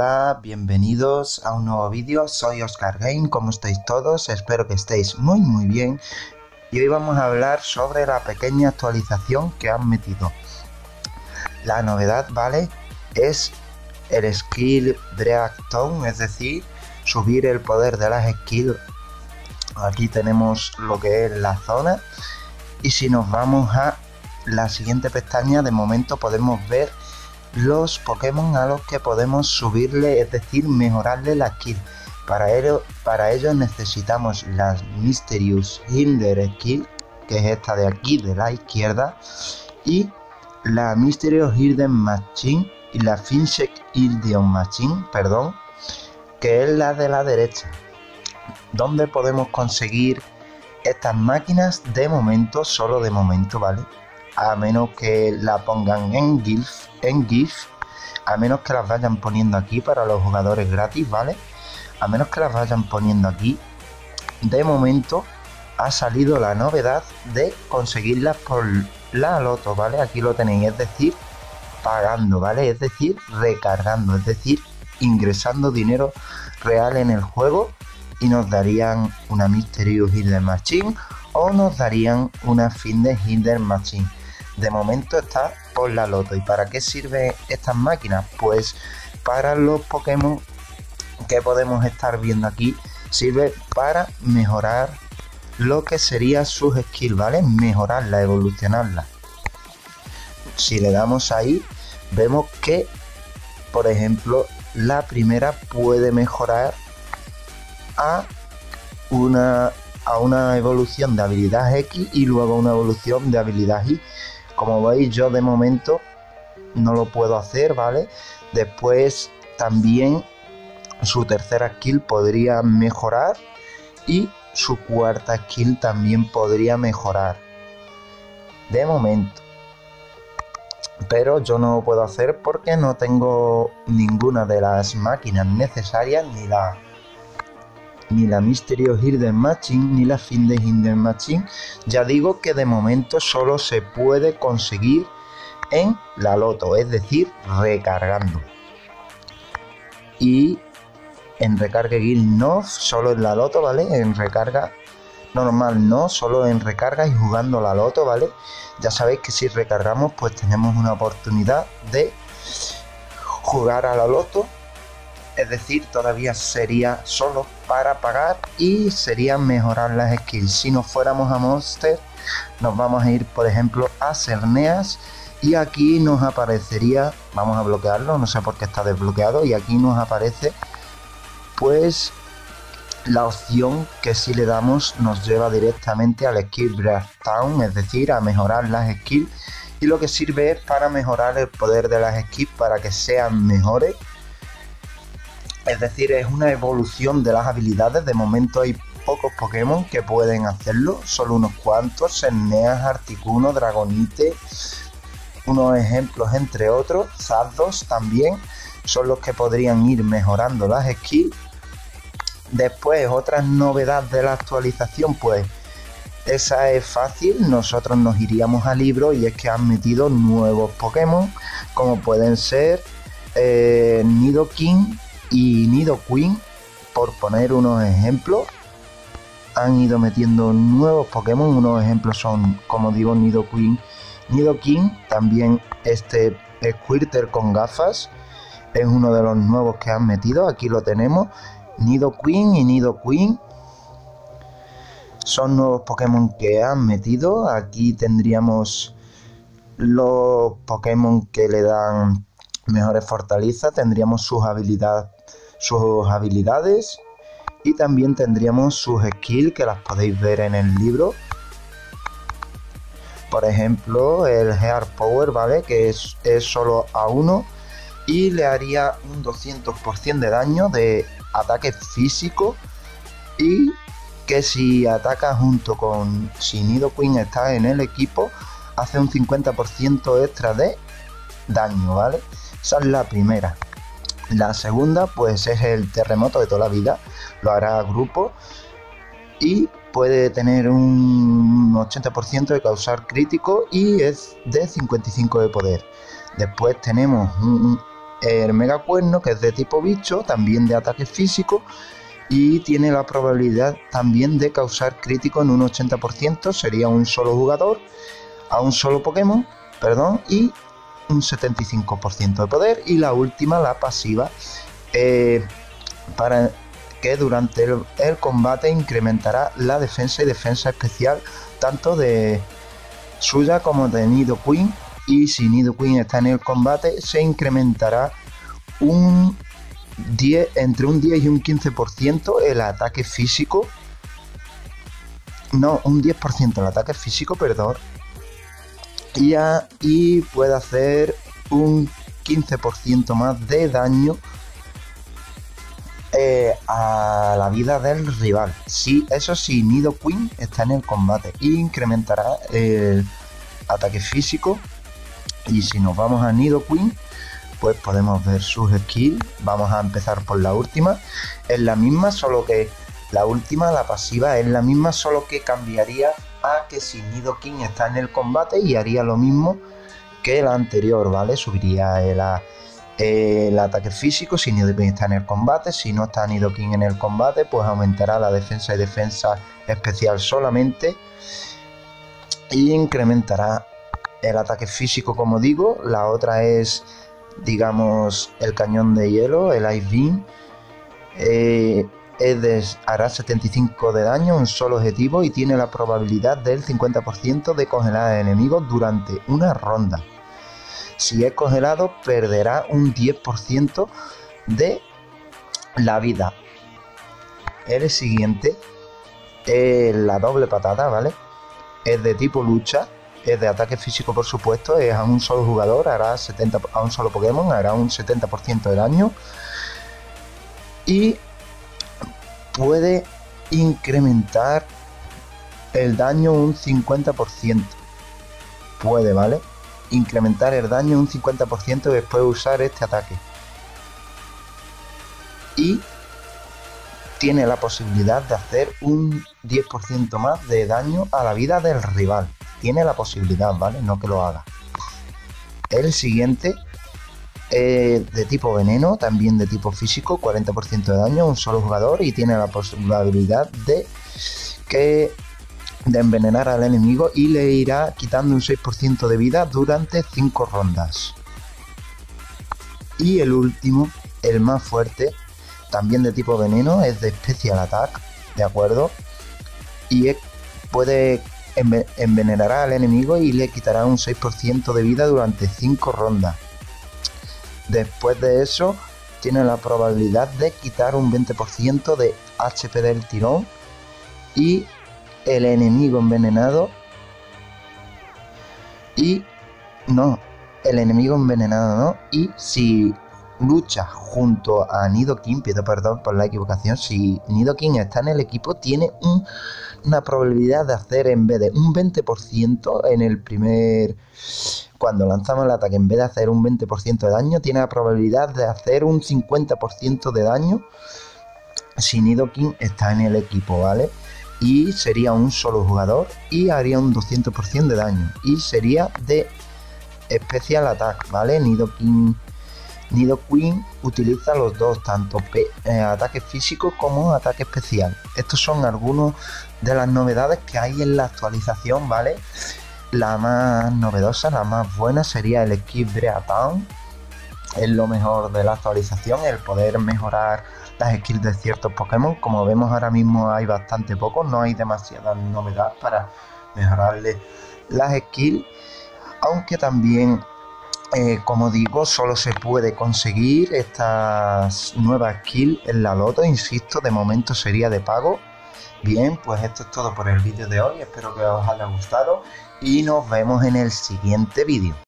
Hola, bienvenidos a un nuevo vídeo. Soy Oscar Game. ¿Cómo estáis todos? Espero que estéis muy bien. Y hoy vamos a hablar sobre la pequeña actualización que han metido. La novedad, ¿vale? Es el skill Breakdown, es decir, subir el poder de las skills. Aquí tenemos lo que es la zona. Y si nos vamos a la siguiente pestaña, de momento podemos ver los Pokémon a los que podemos subirle, es decir, mejorarle la skill. Para ello necesitamos las Mysterious Hinder Skill, que es esta de aquí, de la izquierda, y la Mysterious Hidden Machine y la Finchek Hidden Machine, perdón, que es la de la derecha. ¿Dónde podemos conseguir estas máquinas? De momento, solo de momento, ¿vale? A menos que la pongan en GIF, a menos que las vayan poniendo aquí para los jugadores gratis, ¿vale? A menos que las vayan poniendo aquí. De momento ha salido la novedad de conseguirlas por la loto, ¿vale? Aquí lo tenéis, es decir, pagando, ¿vale? Es decir, recargando, es decir, ingresando dinero real en el juego y nos darían una Mysterious Hidden Machine o nos darían una Finchek Hidden Machine. De momento está por la loto. ¿Y para qué sirven estas máquinas? Pues para los Pokémon que podemos estar viendo aquí, sirve para mejorar lo que sería sus skills, ¿vale? Mejorarla, evolucionarla. Si le damos ahí, vemos que, por ejemplo, la primera puede mejorar a una evolución de habilidad X y luego una evolución de habilidad Y. Como veis, yo de momento no lo puedo hacer, ¿vale? Después también su tercera skill podría mejorar y su cuarta skill también podría mejorar. De momento. Pero yo no lo puedo hacer porque no tengo ninguna de las máquinas necesarias, ni la Mysterious Hidden Machine ni la Finchek Hidden Machine. Ya digo que de momento solo se puede conseguir en la loto, es decir, recargando. Y en recarga guild no, solo en la loto, ¿vale? En recarga normal no, solo en recarga y jugando la loto, ¿vale? Ya sabéis que si recargamos pues tenemos una oportunidad de jugar a la loto. Es decir, todavía sería solo para pagar y sería mejorar las skills. Si nos fuéramos a Monster, nos vamos a ir, por ejemplo, a Cerneas y aquí nos aparecería, vamos a bloquearlo, no sé por qué está desbloqueado, y aquí nos aparece pues la opción que si le damos nos lleva directamente al skill Breakdown, es decir, a mejorar las skills, y lo que sirve es para mejorar el poder de las skills para que sean mejores. Es decir, es una evolución de las habilidades. De momento hay pocos Pokémon que pueden hacerlo, solo unos cuantos: Cerneas, Articuno, Dragonite, unos ejemplos entre otros. Zapdos también son los que podrían ir mejorando las skills. Después, otra novedad de la actualización, pues esa es fácil, nosotros nos iríamos al libro, y es que han metido nuevos Pokémon, como pueden ser Nidoking y Nidoqueen, por poner unos ejemplos. Han ido metiendo nuevos Pokémon, unos ejemplos son, como digo, Nidoqueen, Nidoking, también este Squirtle con gafas, es uno de los nuevos que han metido, aquí lo tenemos, Nidoqueen y Nidoqueen, son nuevos Pokémon que han metido. Aquí tendríamos los Pokémon que le dan mejores fortalezas, tendríamos sus habilidades y también tendríamos sus skills, que las podéis ver en el libro. Por ejemplo, el Heart Power, ¿vale? Que es solo a 1 y le haría un 200% de daño de ataque físico, y que si ataca junto con, si Nidoqueen está en el equipo, hace un 50% extra de daño, ¿vale? Esa es la primera. La segunda pues es el terremoto de toda la vida, lo hará a grupo y puede tener un 80% de causar crítico y es de 55 de poder. Después tenemos el megacuerno, que es de tipo bicho, también de ataque físico, y tiene la probabilidad también de causar crítico en un 80%, sería un solo jugador, a un solo Pokémon, perdón, y un 75% de poder. Y la última, la pasiva, para que durante el combate incrementará la defensa y defensa especial tanto de suya como de Nidoqueen, y si Nidoqueen está en el combate se incrementará entre un 10 y un 15% el ataque físico, no, un 10% el ataque físico, perdón, y puede hacer un 15% más de daño a la vida del rival. Sí, eso sí, Nidoqueen está en el combate y incrementará el ataque físico. Y si nos vamos a Nidoqueen, pues podemos ver sus skills. Vamos a empezar por la última. Es la misma, solo que la última, la pasiva, es la misma, solo que cambiaría a que si Nidoqueen está en el combate y haría lo mismo que la anterior, ¿vale? Subiría el ataque físico si Nidoqueen está en el combate. Si no está Nidoqueen en el combate, pues aumentará la defensa y defensa especial solamente, y incrementará el ataque físico, como digo. La otra es, digamos, el cañón de hielo, el Ice Beam. Hará 75 de daño a un solo objetivo y tiene la probabilidad del 50% de congelar al enemigo durante una ronda. Si es congelado, perderá un 10% de la vida. El siguiente es la doble patada, ¿vale? Es de tipo lucha, es de ataque físico, por supuesto, es a un solo jugador, a un solo Pokémon, hará un 70% de daño y puede incrementar el daño un 50%. Puede, ¿vale? Incrementar el daño un 50% después de usar este ataque. Y tiene la posibilidad de hacer un 10% más de daño a la vida del rival. Tiene la posibilidad, ¿vale? No que lo haga. El siguiente de tipo veneno, también de tipo físico, 40% de daño a un solo jugador, y tiene la posibilidad de envenenar al enemigo y le irá quitando un 6% de vida durante 5 rondas. Y el último, el más fuerte, también de tipo veneno, es de Special Attack, ¿de acuerdo? Y puede envenenar al enemigo y le quitará un 6% de vida durante 5 rondas. Después de eso, tiene la probabilidad de quitar un 20% de HP del tirón, y el enemigo envenenado y si lucha junto a Nidoqueen, pido perdón por la equivocación, si Nidoqueen está en el equipo, tiene una probabilidad de hacer, en vez de un 20% cuando lanzamos el ataque, en vez de hacer un 20% de daño, tiene la probabilidad de hacer un 50% de daño si Nidoqueen está en el equipo, ¿vale? Y sería un solo jugador y haría un 200% de daño, y sería de Special Attack, ¿vale? Nidoqueen utiliza los dos, tanto ataque físico como ataque especial. Estos son algunos de las novedades que hay en la actualización, ¿vale? La más novedosa, la más buena, sería el Skip Breatown. Es lo mejor de la actualización, el poder mejorar las skills de ciertos Pokémon. Como vemos ahora mismo hay bastante pocos, no hay demasiada novedad para mejorarle las skills, aunque también como digo, solo se puede conseguir estas nuevas skills en la loto, insisto, de momento sería de pago. Bien, pues esto es todo por el vídeo de hoy, espero que os haya gustado y nos vemos en el siguiente vídeo.